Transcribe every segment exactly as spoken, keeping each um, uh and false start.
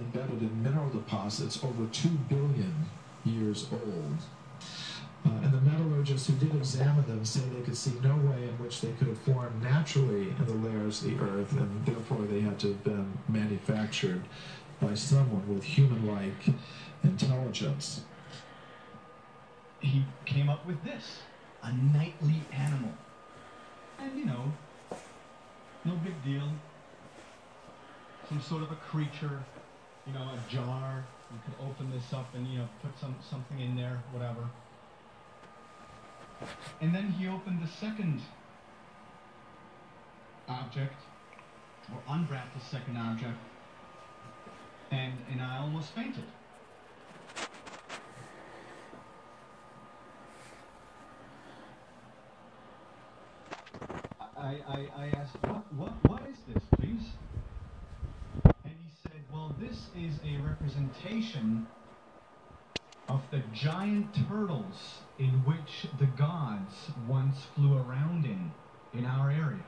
embedded in mineral deposits over two billion years old. Uh, and the metallurgists who did examine them say they could see no way in which they could have formed naturally in the layers of the earth, and therefore they had to have been manufactured by someone with human-like intelligence. He came up with this, a nightly animal. And, you know, no big deal. Some sort of a creature, you know, a jar. You could open this up and, you know, put some something in there, whatever. And then he opened the second object, or unwrapped the second object, and, and I almost fainted. I, I, I asked, what, what, what is this, please? And he said, well, this is a representation of the giant turtles in which the gods once flew around in, in our area.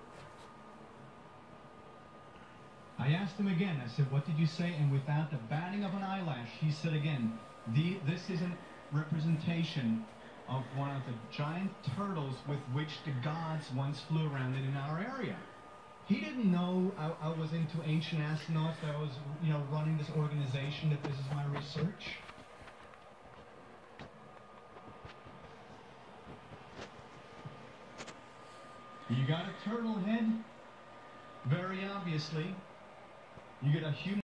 I asked him again, I said, what did you say? And without the batting of an eyelash, he said again, the, this is a representation of one of the giant turtles with which the gods once flew around in, in our area. He didn't know I, I was into ancient astronauts, that I was, you know, running this organization, that this is my research. You got a turtle head, very obviously. You get a human